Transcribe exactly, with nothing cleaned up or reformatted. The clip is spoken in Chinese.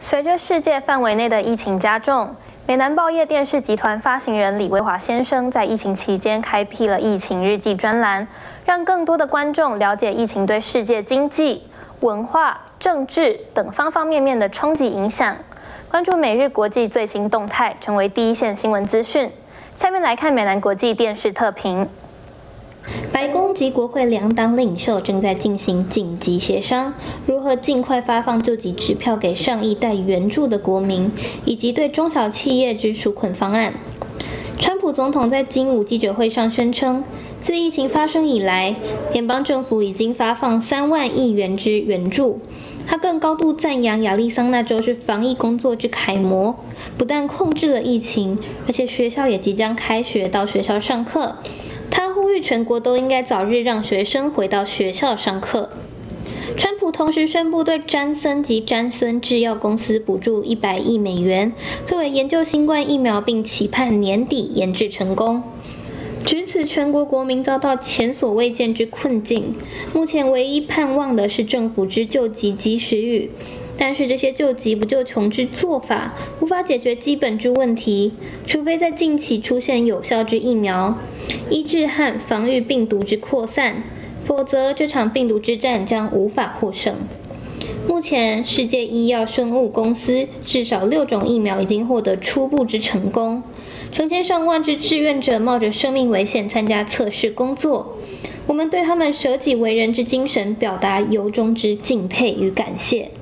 随着世界范围内的疫情加重，美南报业电视集团发行人李维华先生在疫情期间开辟了疫情日记专栏，让更多的观众了解疫情对世界经济、文化、政治等方方面面的冲击影响。关注每日国际最新动态，成为第一线新闻资讯。下面来看美南国际电视特评。白宫及国会两党领袖正在进行紧急协商，如何尽快发放救济支票给上亿待援助的国民，以及对中小企业之纾困方案。川普总统在金午记者会上宣称，自疫情发生以来，联邦政府已经发放三万亿元之援助。他更高度赞扬亚利桑那州是防疫工作之楷模，不但控制了疫情，而且学校也即将开学，到学校上课。他呼吁全国都应该早日让学生回到学校上课。川普同时宣布对詹森及詹森制药公司补助一百亿美元，作为研究新冠疫苗，并期盼年底研制成功。至此，全国国民遭到前所未见之困境。目前唯一盼望的是政府之救急及时雨，但是这些救急不救穷之做法，无法解决基本之问题，除非在近期出现有效之疫苗，医治和防御病毒之扩散，否则这场病毒之战将无法获胜。目前，世界医药生物公司至少六种疫苗已经获得初步之成功，成千上万之志愿者冒着生命危险参加测试工作。我们对他们舍己为人之精神表达由衷之敬佩与感谢。